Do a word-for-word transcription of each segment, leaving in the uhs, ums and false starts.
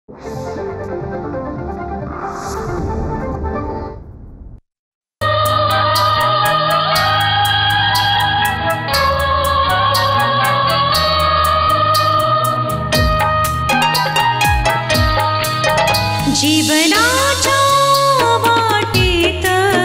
जीवनाच्या वाटेत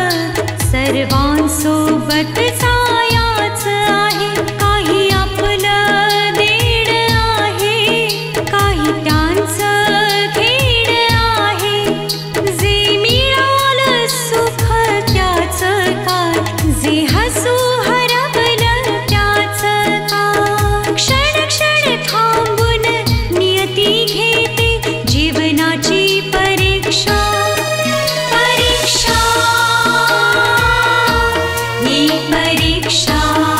सर्वांसोबत जायचं आहे, काही आपलं देण आहे, काही त्यांचं खेळ आहे. जे मिळालं सुख त्याचं काय, जे हसू हरवलं त्याचं काय. क्षण क्षण थांबून नियती घेते जीवनाची परीक्षा. परीक्षा ही परीक्षा.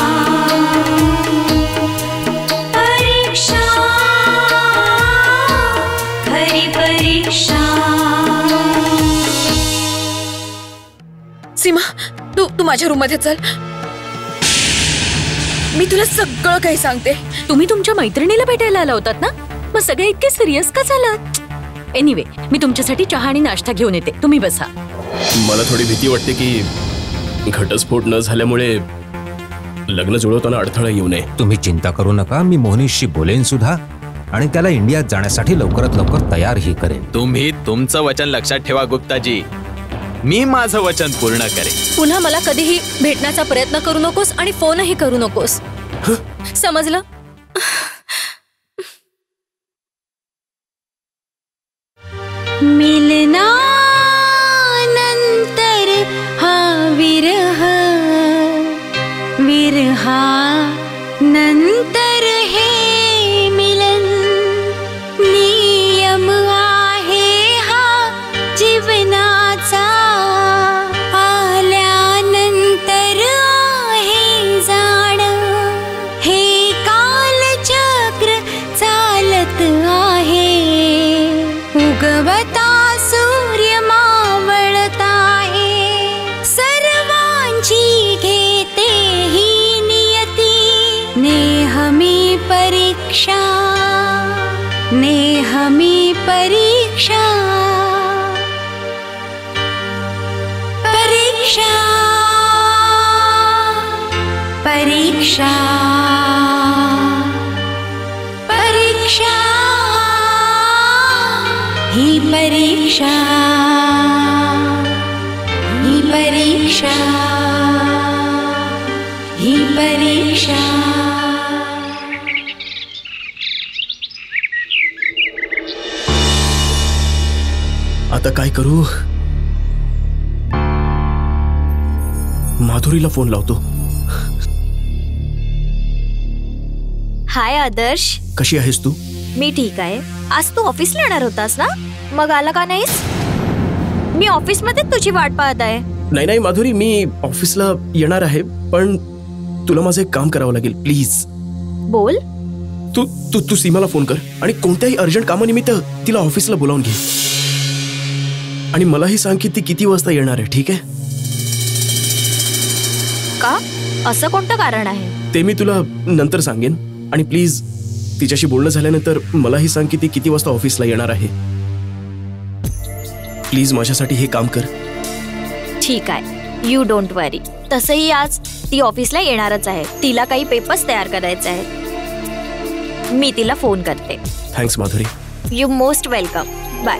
परीक्षा खरी परीक्षा. सीमा, तू तू माझ्या रूम मध्ये चल. मी तुला सगळं काही सांगते. तुम्ही तुमच्या मैत्रिणीला भेटायला आला होतात ना, मग सगळे इतके सिरियस का झालात? एनिवे, मी तुमच्यासाठी चहा आणि नाश्ता घेऊन येते, तुम्ही बसा. मला थोडी भीती वाटते की घटस्फोट न झाल्यामुळे लग्न जुळवताना अडथळा येऊ नये. तुम्ही चिंता करू नका, मी मोहनीशशी बोलेन सुद्धा आणि त्याला इंडियात जाण्यासाठी लवकरात लवकर तयारही करेन. तुम्ही तुमचं वचन लक्षात ठेवा गुप्ताजी, मी माझं वचन पूर्ण करेन. पुन्हा मला कधीही भेटण्याचा प्रयत्न करू नकोस आणि फोनही करू नकोस, समजलं? मिलनानंतर हा विरह, विरहा नंतर हे मिलन. नियम आहे हा जीवनाचा, आल्यानंतर आहे जाण. हे कालचक्र चालत आहे, उगवता सूर्य मावळत आहे. सर्वांची घेते ही नियती, नेहमी परीक्षा, नेहमी परीक्षा. परीक्षा परीक्षा परीक्षा ही परीक्षा, ही परीक्षा, ही परीक्षा. आता काय करू? माधुरीला फोन लावतो. हाय आदर्श, कशी आहेस तू? मी ठीक आहे. आज तू ऑफिसला येणार होतास ना, मग आला का नाहीस? मी ऑफिस मध्ये तुझी वाट पाहत आहे. नाही नाही माधुरी, मी ऑफिसला येणार आहे, पण तुला माझं एक काम करावं लागेल प्लीज. बोल. तू तू तू सीमाला फोन कर आणि कोणत्याही अर्जंट कामानिमित्त तिला ऑफिसला बोलावून घे. आणि मलाही सांग की ती किती वाजता येणार आहे, ठीक आहे? का? असं कोणतं कारण आहे? ते मी तुला नंतर सांगेन. आणि प्लीज तिच्याशी बोलणं झाल्यानंतर मलाही सांग की ती किती वाजता ऑफिसला येणार आहे. प्लीज माझ्यासाठी हे काम कर. ठीक आहे, यू डोंट वरी. तसंही आज ती ऑफिसला येणारच आहे. तिला काही पेपर्स तयार करायचे आहेत. मी तिला फोन करते. Thanks Madhuri. You most welcome. Bye.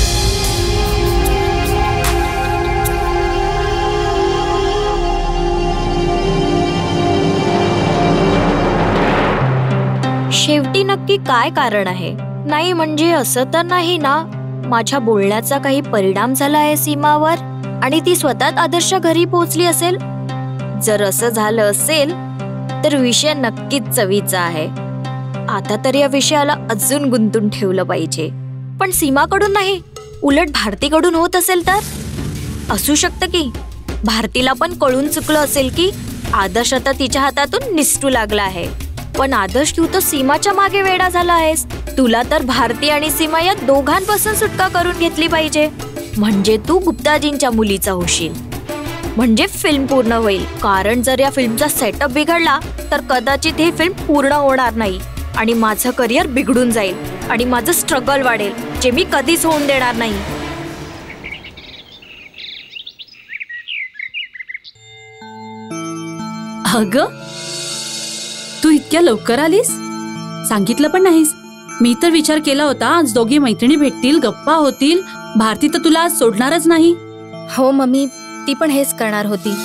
शेवटी नक्की काय कारण आहे? नाही म्हणजे असं तर नाही ना माझ्या बोलण्याचा काही परिणाम झाला आहे सीमावर आणि ती स्वतःच आदर्शच्या घरी पोहोचली असेल? जर असं झालं असेल तर विषय नक्कीच चवीचा आहे. आता तर या विषयाला अजून गुंतून ठेवलं पाहिजे. पण सीमाकडून नाही, उलट भारतीकडून होत असेल तर? असू शकतं की भारतीला पण कळून चुकलं असेल की आदर्श आता तिच्या हातातून निसटू लागला आहे. पण आदर्श, तू तर सीमाच्या मागे वेडा झाला आहेस. तुला तर भारती आणि सीमा या दोघांपासून सुटका करून घेतली पाहिजे. म्हणजे तू गुप्ताजींच्या मुलीचा होशील. म्हणजे फिल्म पूर्ण होईल. कारण जर या फिल्मचा सेटअप बिघडला तर कदाचित ही फिल्म पूर्ण होणार नाही आणि माझं करिअर बिघडून जाईल. आणि माझं स्ट्रगल वाढेल, जे मी कधीच होऊन देणार नाही. अगं, तू इतक्या लवकर आलीस? सांगितलं पण नाहीस. मी तर विचार केला होता आज दोघी मैत्रिणी भेटतील, गप्पा होतील. भारती तर तुला आज सोडणारच नाही. हो मम्मी, ती पण हेच करणार होती,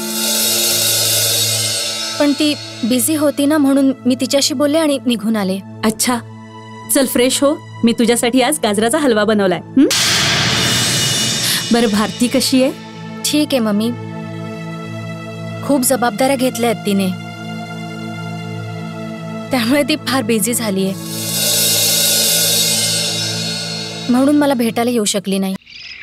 पण ती बिझी होती ना, म्हणून मी तिच्याशी बोलले आणि निघून आले. अच्छा, चल फ्रेश हो. मी तुझ्यासाठी आज गाजराचा हलवा बनवलाय. बरं, भारती कशी आहे? ठीक आहे मम्मी, खूप जबाबदाऱ्या घेतल्या आहेत तिने, त्यामुळे ती फार बिझी झालीये, म्हणून मला भेटायला येऊ शकली नाही.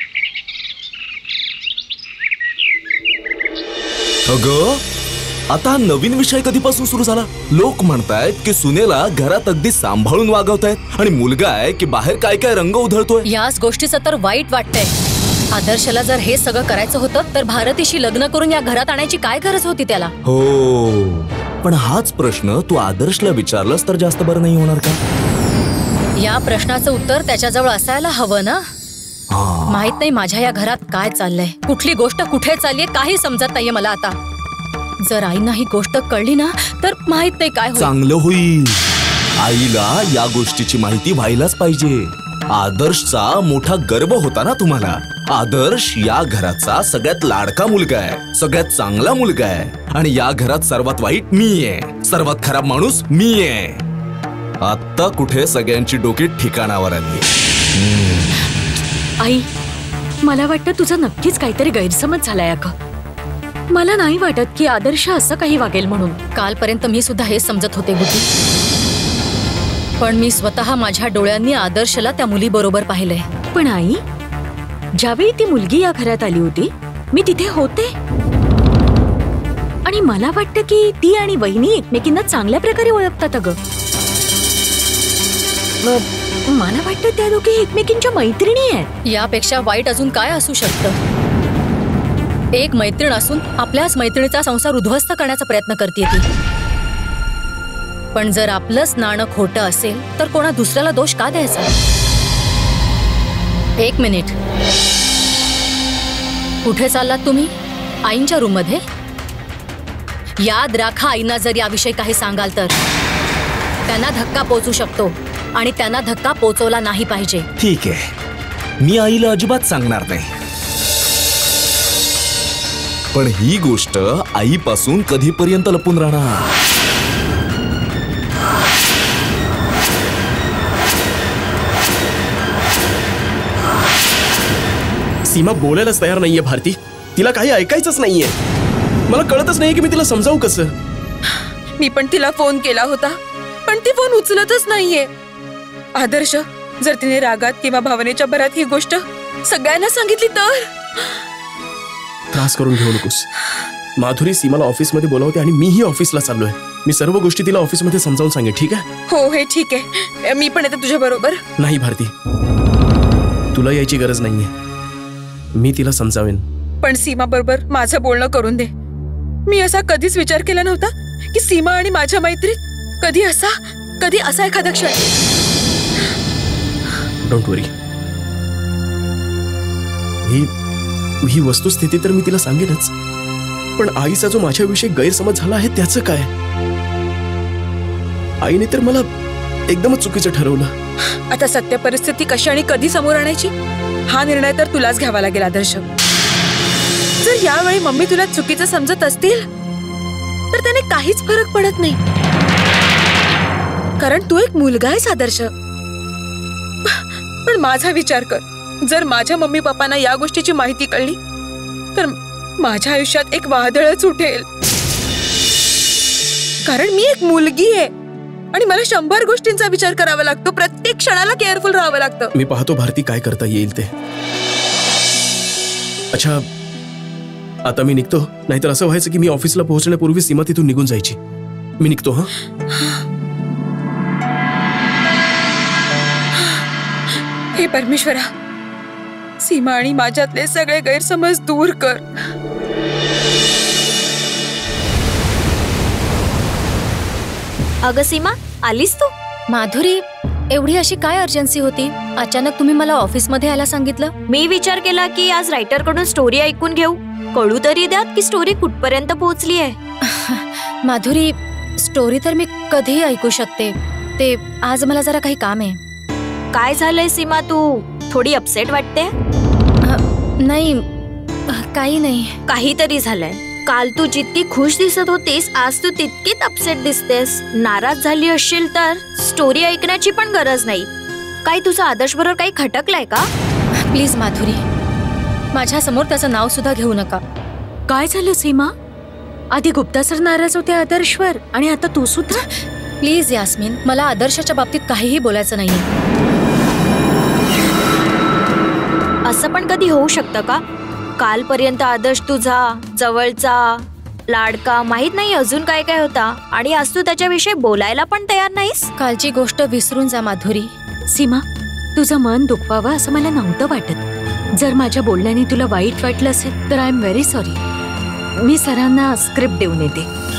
अगं, आता हा नवीन विषय कधीपासून सुरू झाला? लोक म्हणतायत की सुनेला घरात अगदी सांभाळून वागवतायत आणि मुलगा आहे की बाहेर काय काय रंग उधळतोय. याच गोष्टीचं तर वाईट वाटतंय. आदर्शला जर हे सगळं करायचं होतं तर भारतीशी लग्न करून या घरात आणायची काय गरज होती त्याला? हो, पण हाच प्रश्न तू आदर्शला विचारलास तर जास्त बरं नाही होणार का? या प्रश्नाचं उत्तर त्याच्याजवळ असायला हवं ना. माहित नाही माझ्या या घरात काय चाललंय, कुठली गोष्ट कुठे चाललीये काही समजत नाहीये मला आता. जर आईना ही गोष्ट कळली ना तर माहित नाही काय होईल. चांगलं होईल. आईला या गोष्टीची माहिती व्हायलाच पाहिजे. आदर्शचा मोठा गर्व होता ना तुम्हाला. आदर्श या घराचा सगळ्यात लाडका मुलगा आहे, सगळ्यात चांगला मुलगा आहे, आणि या घरात सर्वात वाईट मी आहे, सर्वात खराब माणूस मी आहे. आता कुठे सगळ्यांची डोकी ठिकाणावर आली. आई, मला वाटतं तुझा नक्कीच काहीतरी गैरसमज झालाय. अगं, मला नाही वाटत की आदर्श असं काही वागेल म्हणून. कालपर्यंत मी सुद्धा हेच समजत होते बुद्धी, पण मी स्वतः माझ्या डोळ्यांनी आदर्शला त्या मुलीबरोबर पाहिलंय. पण आई, ज्यावेळी ती मुलगी या घरात आली होती मी तिथे होते, आणि मला वाटतं की ती आणि वहिनी एकमेकींना चांगल्या प्रकारे ओळखतात. अगं, मला वाटतं त्या दोघी एकमेकींच्या मैत्रिणी आहेत. यापेक्षा वाईट अजून काय असू शकतं? एक मैत्रीण असून आपल्याच मैत्रिणीचा संसार उद्ध्वस्त करण्याचा प्रयत्न करते ती. पण जर आपलंच नाणं खोटं असेल तर कोणा दुसऱ्याला दोष का द्यायचा? एक मिनिट, कुठे चाललात तुम्ही? आईंच्या रूम मध्ये? याद राखा, आईंना जर याविषयी काही सांगाल तर त्यांना धक्का पोचू शकतो, आणि त्यांना धक्का पोचवला नाही पाहिजे. ठीक आहे, मी आईला अजिबात सांगणार नाही. पण ही गोष्ट आईपासून कधीपर्यंत लपून राहणार? सीमा बोलायलाच तयार नाहीये भारती. तिला काही ऐकायचंच नाहीये. मला कळतच नाहीये की मी तिला समजावू कसं. मी पण तिला फोन केला होता, पण ती फोन उचलतच नाहीये. आदर्श, जर तिने रागात किंवा भावनेच्या भरात ही गोष्ट सगळ्यांना सांगितली तर? त्रास करून घेऊ नकोस. माधुरी सीमाला ऑफिसमध्ये बोलावते आणि मीही ऑफिसला चाललोय. मी सर्व गोष्टी तिला ऑफिसमध्ये समजावून सांगेन, ठीक आहे? हो, हे ठीक आहे. मी पण येते तुझ्या बरोबर. नाही भारती, तुला यायची गरज नाहीये. मी तिला समजावेन. पण सीमा बरोबर माझं बोलणं करून दे. मी असा कधीच विचार केला नव्हता की सीमा आणि माझ्या मैत्रीत कधी असा कधी असा एखादा क्षण. डोंट वरी. ही ही वस्तुस्थिती तर मी तिला सांगेनच, पण आईचा जो माझ्याविषयी गैरसमज झाला आहे त्याचं काय? आईने तर मला एकदमच चुकीचं ठरवलं. आता सत्य परिस्थिती कशी आणि कधी समोर आणायची हा निर्णय तर तुलाच घ्यावा लागेल आदर्श. जर यावेळी मम्मी तुला चुकीचं समजत असतील तर त्याने काहीच फरक पडत नाही, कारण तू एक मुलगा आहेस आदर्श. पण माझा विचार कर, जर माझ्या मम्मी पप्पांना या गोष्टीची माहिती कळली तर माझ्या आयुष्यात एक वादळच उठेल. कारण मी एक मुलगी आहे आणि मला शंभर गोष्टींचा विचार करावा लागतो. प्रत्येक क्षणाला केअरफुल राहावं लागतं. मी पाहतो भारती काय करता येईल ते. अच्छा, आता मी निघतो, नाहीतर असं व्हायचं की मी ऑफिसला पोहोचण्यापूर्वी सीमा तिथून निघून जायची. मी निघतो. हा, हे परमेश्वरा, सीमा आणि माझ्यातले सगळे गैरसमज दूर कर. अगं सीमा, आलीस तू? माधुरी, एवढी अशी काय अर्जन्सी होती? अचानक तुम्ही मला ऑफिसमध्ये यायला सांगितलं. मी विचार केला की आज रायटर कडून स्टोरी ऐकून घेऊ. कळू तरी द्यात की स्टोरी कुठपर्यंत पोहोचली आहे. माधुरी, स्टोरी तर मी कधीही ऐकू शकते. ते आज मला जरा काही काम आहे. काय झालंय सीमा, तू थोडी अपसेट वाटते? नाही, काही नाही. काहीतरी झालंय. काल तू जितकी खुश दिसत होतीस, आज तू तितकीच अपसेट दिसतेस. नाराज झाली असशील तर स्टोरी ऐकण्याची पण गरज नाही. काय तुझं आदर्श बरोबर काही खटकलंय का? प्लीज माधुरी, माझ्या समोर त्याचं नाव सुद्धा घेऊ नका. काय झालं सीमा? आधी गुप्ता सर नाराज होते आदर्शवर आणि आता तू सुद्धा? प्लीज यास्मिन, मला आदर्शाच्या बाबतीत काहीही बोलायचं नाहीये. असं पण कधी होऊ शकतं का? कालपर्यंत आदर्श तुझा जवळचा, लाडका, माहित नाही अजून काय काय होता, आणि आज तू त्याच्याविषयी बोलायला पण तयार नाहीस. कालची गोष्ट विसरून जा माधुरी. सीमा, तुझं मन दुखवावं असं मला नव्हतं वाटत. जर माझ्या बोलण्याने तुला वाईट वाटलं असेल तर आय एम व्हेरी सॉरी. मी सरांना स्क्रिप्ट देऊन येते.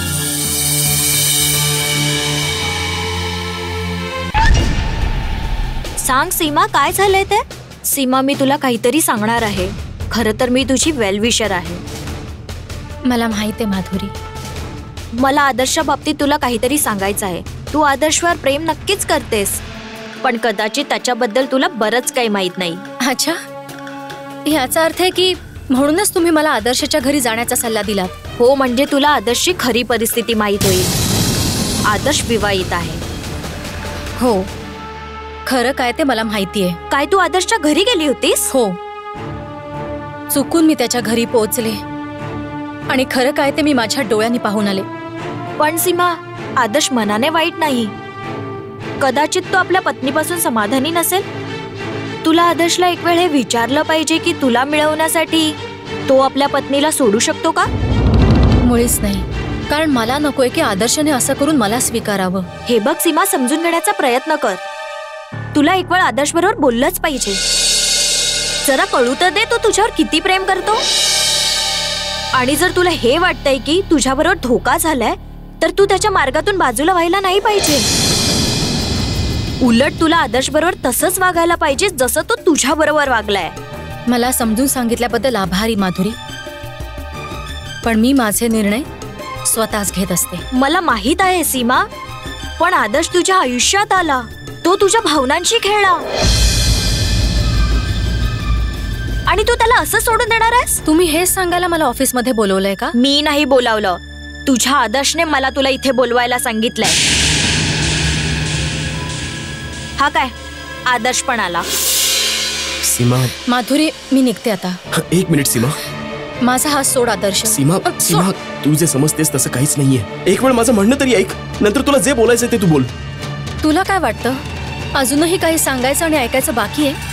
सांग सीमा, काय झालंय ते? सीमा, मी तुला काहीतरी सांगणार आहे. खरं तर मी तुझी वेल विशर आहे. मला माहित आहे माधुरी. मला आदर्शा बाबतीत तुला काहीतरी सांगायचं आहे. तू आदर्शवर प्रेम नक्कीच करतेस, पण कदाचित त्याच्याबद्दल तुला बरंच काही माहित नाही. अच्छा, याचा अर्थ आहे की म्हणूनच तुम्ही मला आदर्शाच्या घरी जाण्याचा सल्ला दिलात? हो, म्हणजे तुला आदर्शची खरी परिस्थिती माहित होईल. आदर्श विवाहित आहे. हो, खरं काय ते मला माहिती आहे. काय तू आदर्शच्या घरी गेली होतीस? हो, चुकून मी त्याच्या घरी पोहोचले आणि खरं काय ते मी माझ्या डोळ्यांनी पाहून आले. पण सीमा, आदर्श मनाने वाईट नाही. कदाचित तो आपल्या पत्नीपासून समाधानी नसेल. तुला आदर्शला एक वेळ हे विचारलं पाहिजे की तुला मिळवण्यासाठी तो आपल्या पत्नीला सोडू शकतो का? मुळीच नाही, कारण मला नकोय की आदर्शने असं करून मला स्वीकारावं. हे बघ सीमा, समजून घेण्याचा प्रयत्न कर. तुला एक वेळ आदर्श बरोबर बोललंच पाहिजे. जरा कळू तर दे तो तुझ्यावर किती प्रेम करतो. आणि जर तुला हे वाटतंय की तुझ्याबरोबर धोका झालाय तर तू त्याच्या मार्गातून बाजूला व्हायला नाही पाहिजे. उलट तुला आदर्श बरोबर तसंच वागायला पाहिजे जसं तो तुझ्या बरोबर वागलाय. मला समजून सांगितल्याबद्दल आभारी माधुरी, पण मी माझे निर्णय स्वतःच घेत असते. मला माहित आहे सीमा, पण आदर्श तुझ्या आयुष्यात आला, तो तुझ्या भावनांशी खेळला आणि तू त्याला असं सोडून देणार आहेस? तुम्ही हेच सांगायला मला ऑफिसमध्ये बोलवलंय का? मी नाही बोलावलं, तुझ्या आदर्शने मला तुला इथे बोलवायला सांगितलंय. हा काय, आदर्श पण आला. सीमा, माधुरी, मी निघते आता. एक मिनिट सीमा. माझा हात सोड आदर्श. सीमा, सीमा, तू जे समजतेस तसं काहीच नाहीये. एक वेळ माझं म्हणणं तरी ऐक, नंतर तुला जे बोलायचं ते तू बोल. तुला काय वाटतं, अजूनही काही सांगायचं आणि ऐकायचं बाकी आहे?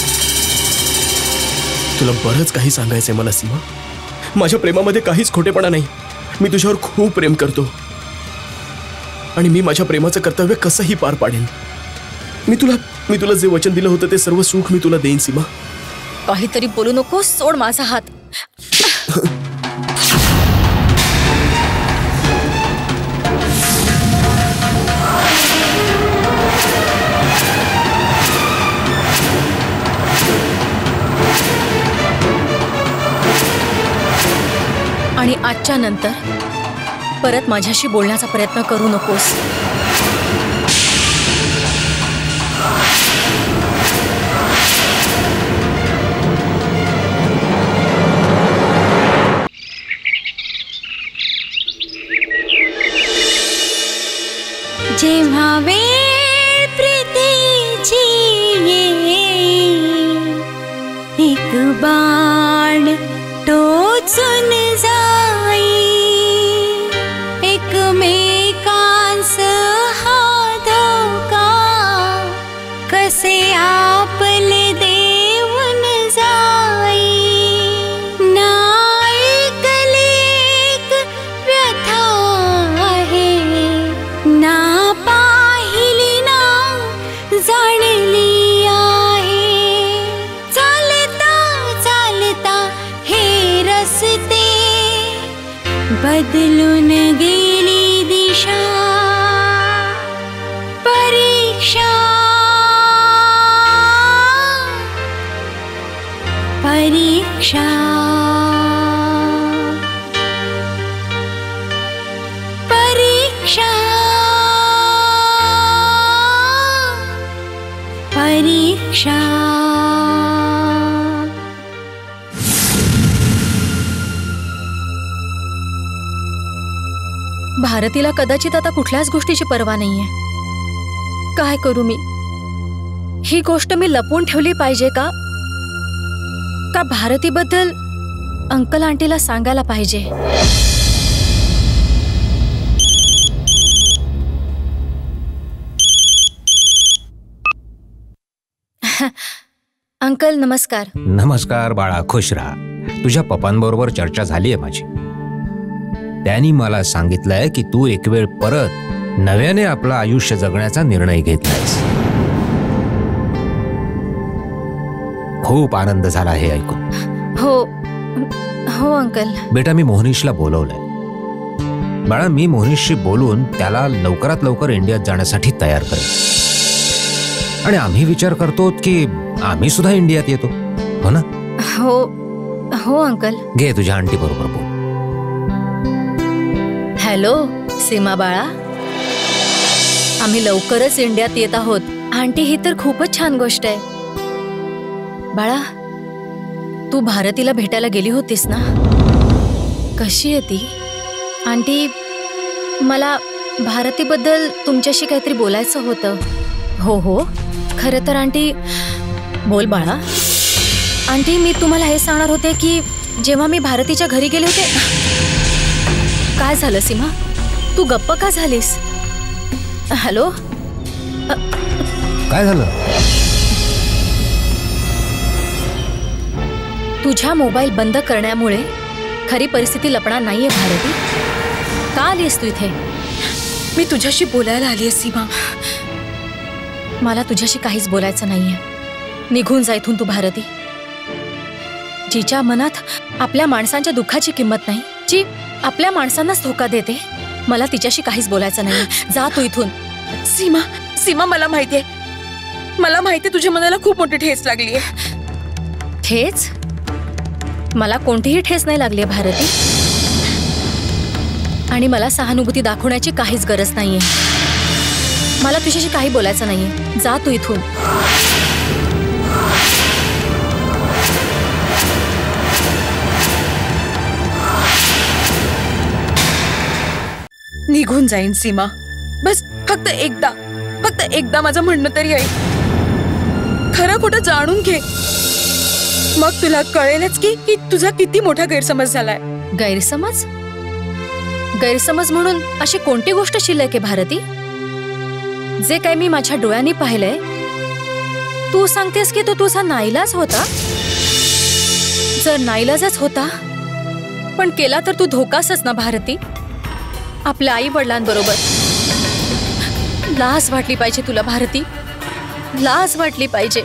तुला बरंच काही सांगायचंय मला सीमा. माझ्या प्रेमामध्ये काहीच खोटेपणा नाही. मी तुझ्यावर खूप प्रेम करतो आणि मी माझ्या प्रेमाचं कर्तव्य कसंही पार पाडेन. मी तुला मी तुला जे वचन दिलं होतं ते सर्व सुख मी तुला देईन सीमा. काहीतरी बोलू नको, सोड माझा हात. आणि आजच्या नंतर परत माझ्याशी बोलण्याचा प्रयत्न करू नकोस. जेव्हा वेळ प्रीतीची येईल, एक बाण टोचून जाई, एकमेकांस हा धोका कसे आपले देऊन जाई. ना ऐकली एक व्यथा आहे, ना पाहिली ना जाणली आहे. चालता चालता हे रस्ते बदलून गेली दिशा. परीक्षा परीक्षा परीक्षा परीक्षा भारतीला कदाचित आता कुठल्याच गोष्टीची पर्वा नाहीये. काय करू मी? ही गोष्ट मी लपवून ठेवली पाहिजे का का भारतीबद्दल अंकल आंटीला सांगायला पाहिजे? अंकल नमस्कार. नमस्कार बाळा, खुश राहा. तुझ्या पप्पांबरोबर चर्चा झाली आहे माझी. त्यांनी मला सांगितलंय की तू एक वेळ परत नव्याने आपलं आयुष्य जगण्याचा निर्णय घेतलायस. खूप आनंद झाला हे ऐकून. हो हो अंकल. बेटा, मी मोहनीशला बोलवलंय. बाळा, मी मोहनीशशी बोलून त्याला लवकरात लवकर इंडियात जाण्यासाठी तयार करेन. आणि आम्ही विचार करतो की आम्ही सुद्धा इंडियात येतो, हो ना? हो हो अंकल. घे तुझ्या आंटी बरोबर बोल. हॅलो सीमा बाळा, आम्ही लवकरच इंडियात येत आहोत. आंटी, ही तर खूपच छान गोष्ट आहे. बाळा, तू भारतीला भेटायला गेली होतीस ना? कशी आहे ती? आंटी, मला भारतीबद्दल तुमच्याशी काहीतरी बोलायचं होतं. हो हो, खरं तर आंटी. बोल बाळा. आंटी, मी तुम्हाला हे सांगणार होते की जेव्हा मी भारतीच्या घरी गेले होते. काय झालं सीमा? तू गप्प का झालीस? हॅलो, काय झालं? तुझ्या मोबाईल बंद करण्यामुळे खरी परिस्थिती लपणार नाहीये भारती. का आलीस तू इथे? मी तुझ्याशी बोलायला आली आहे सीमा. मला तुझ्याशी काहीच बोलायचं नाहीये. निघून जा इथून तू भारती. जिच्या मनात आपल्या माणसांच्या दुःखाची किंमत नाही, जी आपल्या माणसांनाच धोका देते, मला तिच्याशी काहीच बोलायचं नाही. जा तू इथून. सीमा सीमा मला माहितीये, मला माहितीये तुझ्या मनाला खूप मोठी ठेच लागली आहे. ठेच? मला कोणतीही ठेच नाही लागली आहे भारती. आणि मला सहानुभूती दाखवण्याची काहीच गरज नाहीये. मला तुझ्याशी काही बोलायचं नाहीये. जा तू इथून. निघून जाईन सीमा. बस फक्त एकदा फक्त एकदा माझं म्हणणं तरी ऐक. खरं खोटं जाणून घे, मग तुला कळेलच की, की तुझा किती मोठा गैरसमज झालाय. गैरसमज? गैरसमज म्हणून अशी कोणती गोष्ट शिल्लक आहे भारती? जे काही मी माझ्या डोळ्यांनी पाहिलंय, तू सांगतेस की तो तुझा नाईलाज होता. जर नाईलाजच होता पण केला तर तू धोकासच ना भारती. आपल्या आई वडिलांबरोबर. लाज वाटली पाहिजे तुला भारती, लाज वाटली पाहिजे.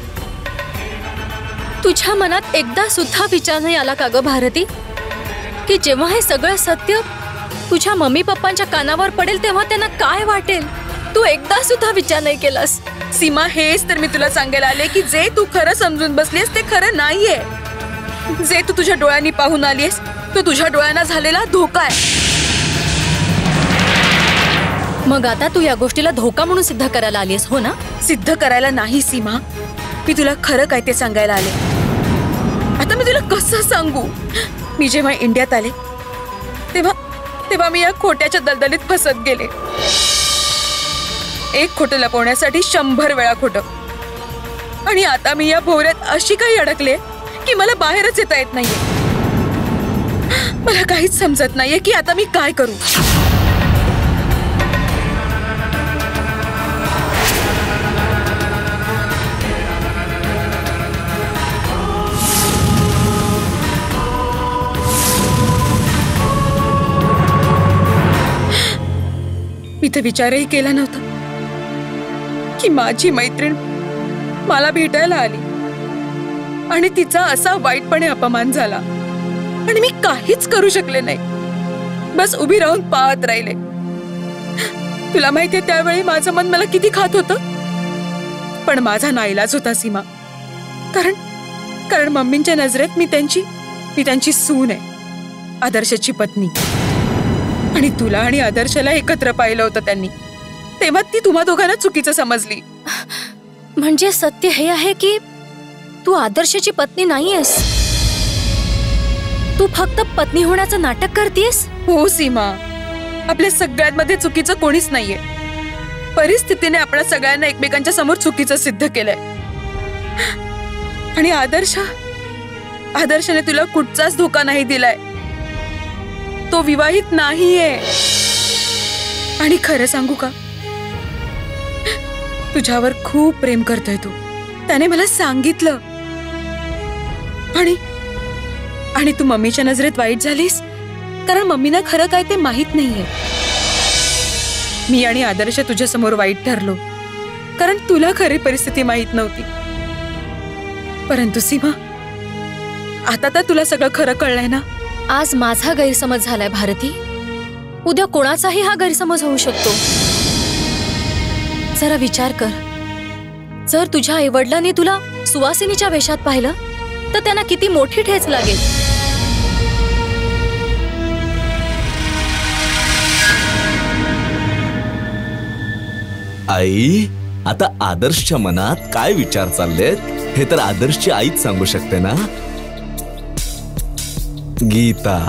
तुझ्या मनात एकदा सुद्धा विचार नाही आला का ग भारती, की जेव्हा हे सगळं सत्य तुझ्या मम्मी पप्पांच्या कानावर पडेल तेव्हा त्यांना काय वाटेल? तू एकदा सुद्धा विचार नाही केलास. सीमा, हेच तर मी तुला सांगायला आले की जे तू खरं समजून बसलीस ते खरं नाहीये. जे तू तुझ्या डोळ्यांनी पाहून आलीस तो तुझ्या डोळ्यांना झालेला धोका आहे. मग आता तू या गोष्टीला धोका म्हणून सिद्ध करायला आलीस, हो ना? सिद्ध करायला नाही सीमा, मी तुला खरं काय ते सांगायला आले. आता मी तुला कसं सांगू? मी जेव्हा इंडियात आले तेव्हा तेव्हा मी या खोट्याच्या दलदलीत फसत गेले. एक खोटं लपवण्यासाठी शंभर वेळा खोटं. आणि आता मी या भोवऱ्यात अशी काही अडकले की मला बाहेरच येता येत नाहीये. मला काहीच समजत नाहीये की आता मी काय करू. मी तर विचारही केला नव्हता की माझी मैत्रीण मला भेटायला आली आणि तिचा असा वाईटपणे अपमान झाला आणि मी काहीच करू शकले नाही. बस उभी राहून पाहत राहिले. तुला माहितीये त्यावेळी माझं मन मला किती खात होतं, पण माझा नाईलाज होता सीमा. कारण कारण मम्मींच्या नजरेत मी त्यांची मी त्यांची सून आहे, आदर्शची पत्नी. आणि तुला आणि आदर्शला एकत्र पाहिलं होतं त्यांनी, तेव्हा ती तुम्हा दोघांना चुकीचं समजली. म्हणजे सत्य हे आहे की तू आदर्शची पत्नी नाहीयेस, तू फक्त पत्नी होण्याचं नाटक करतेस. हो सीमा, आपल्या सगळ्यांमध्ये चुकीचं कोणीच नाहीये. परिस्थितीने आपल्या सगळ्यांना एकमेकांच्या समोर चुकीचं सिद्ध केलंय. आणि आदर्श आदर्शने तुला कुठचाच धोका नाही दिलाय. तो विवाहित नाहीये. आणि खरं सांगू का, तुझ्यावर खूप प्रेम करतोय तो. त्याने मला सांगितलं. आणि आणि तू मम्मीच्या नजरेत वाईट झालीस कारण मम्मीना खरं काय ते माहित नाहीये. मी आणि आदर्श तुझ्या समोर वाईट ठरलो कारण तुला खरी परिस्थिती माहित नव्हती. परंतु सीमा, आता तर तुला सगळं खरं कळलंय ना. आज माझा गैरसमज झालाय भारती, उद्या कोणाचाही हा गैरसमज होऊ शकतो. जरा विचार कर, जर तुझ्या आईवडिलांनी तुला सुवासिनीच्या वेशात पाहिलं तर त्यांना किती मोठी ठेच लागेल. आई, आता आदर्शच्या मनात काय विचार चाललेत हे तर आदर्शची आईच सांगू शकते ना. गीता,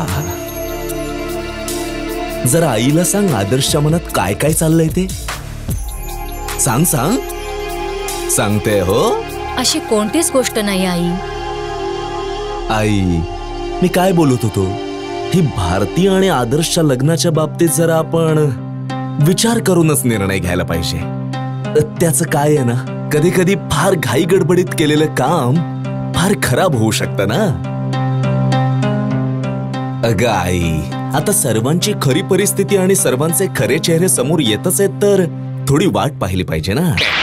जरा आईला सांग आदर्शच्या मनात काय काय चाललंय ते. सांग सांग सांगते हो. अशी कोणतीच गोष्ट नाही आई. आई, मी काय बोलत होतो, ही भारती आणि आदर्शच्या लग्नाच्या बाबतीत जरा आपण विचार करूनच निर्णय घ्यायला पाहिजे. त्याचं काय आहे ना, कधी कधी फार घाई गडबडीत केलेलं काम फार खराब होऊ शकतं ना. अगं आई, आता सर्वांची खरी परिस्थिती आणि सर्वांचे खरे चेहरे समोर येतच आहेत तर थोडी वाट पाहिली पाहिजे ना.